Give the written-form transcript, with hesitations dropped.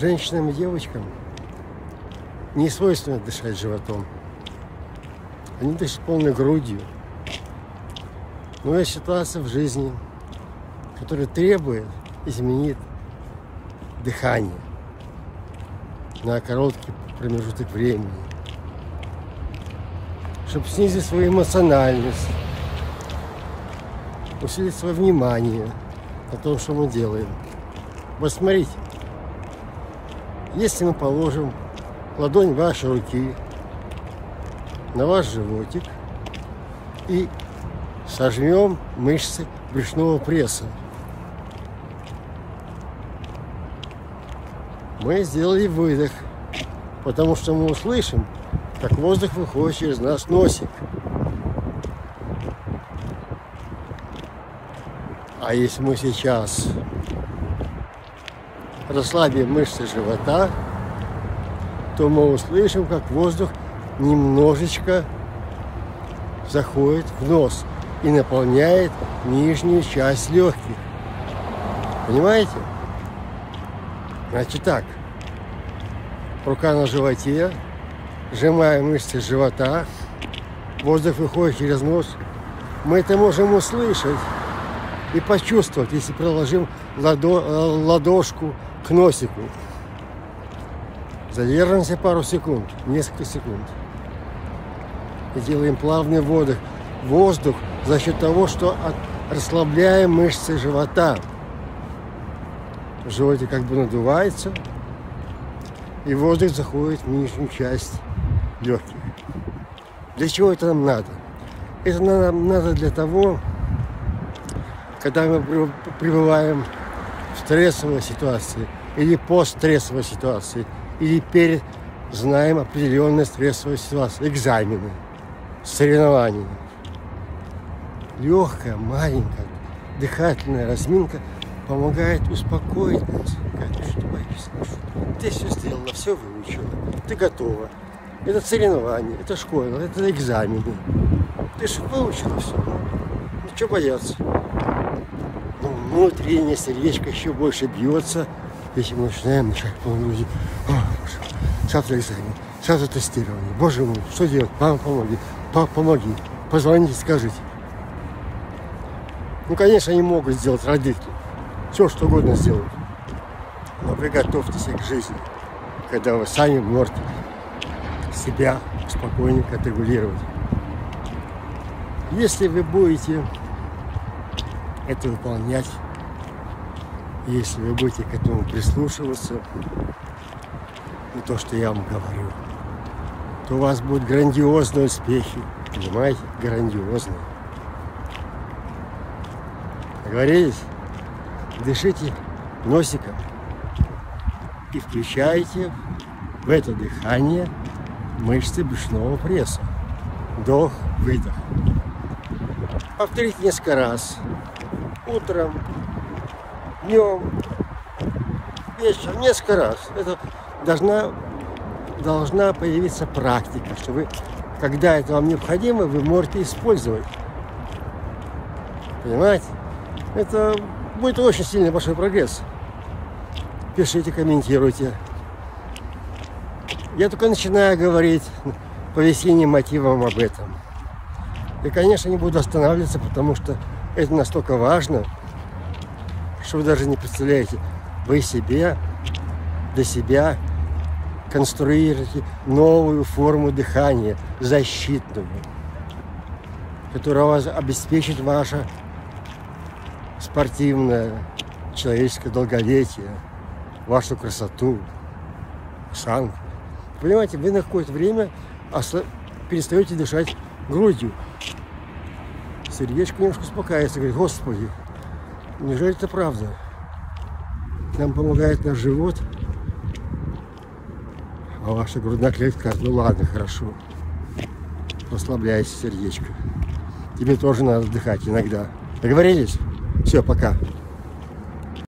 женщинам и девочкам не свойственно дышать животом. Они дышат полной грудью. Но есть ситуация в жизни, которая требует изменить дыхание на короткий промежуток времени, чтобы снизить свою эмоциональность, усилить свое внимание на том, что мы делаем. Вот смотрите, если мы положим ладонь вашей руки на ваш животик и сожмем мышцы брюшного пресса, мы сделали выдох, потому что мы услышим, как воздух выходит через наш носик. А если мы сейчас расслабим мышцы живота, то мы услышим, как воздух немножечко заходит в нос и наполняет нижнюю часть легких. Понимаете? Значит так, рука на животе, сжимаем мышцы живота, воздух выходит через нос. Мы это можем услышать и почувствовать, если приложим ладошку к носику. Задержимся пару секунд, несколько секунд. И делаем плавный выдох. Воздух за счет того, что расслабляем мышцы живота. Животик как бы надувается, и воздух заходит в нижнюю часть легких. Для чего это нам надо? Это нам надо для того, когда мы пребываем в стрессовой ситуации, или постстрессовой ситуации, или перед знаем определенные стрессовые ситуации, экзамены, соревнования. Легкая, маленькая дыхательная разминка помогает успокоить нас. Что боишься? Ты все сделала, все выучила, ты готова. Это соревнования, это школа, это экзамены. Ты же выучила все. Ну что бояться? Но внутреннее сердечко еще больше бьется, если мы начинаем дышать полной грудью. Завтра экзамен, завтра тестирование. Боже мой, что делать? Мама, помоги. Папа, помоги. Позвоните, скажите. Ну, конечно, они могут сделать, родители. Все, что угодно сделают. Но вы готовьтесь к жизни, когда вы сами можете себя спокойненько отрегулировать. Если вы будете это выполнять, если вы будете к этому прислушиваться, не то, что я вам говорю, то у вас будут грандиозные успехи. Понимаете? Грандиозные. Договорились? Дышите носиком и включайте в это дыхание мышцы брюшного пресса. Вдох, выдох. Повторите несколько раз. Утром, днем, вечером, несколько раз. Это должна появиться практика, что вы, когда это вам необходимо, вы можете использовать. Понимаете? Это будет очень сильный большой прогресс. Пишите, комментируйте. Я только начинаю говорить по весенним мотивам об этом. И, конечно, не буду останавливаться, потому что это настолько важно, что вы даже не представляете. Вы для себя конструируете новую форму дыхания, защитную, которая вас обеспечит ваше спортивное, человеческое долголетие, вашу красоту, осанку. Понимаете, вы на какое-то время перестаете дышать грудью. Сердечко немножко успокаивается, говорит: Господи, неужели это правда? Нам помогает наш живот, а ваша грудная клетка: ну ладно, хорошо. Расслабляйся, сердечко. Тебе тоже надо отдыхать иногда. Договорились? Все, пока.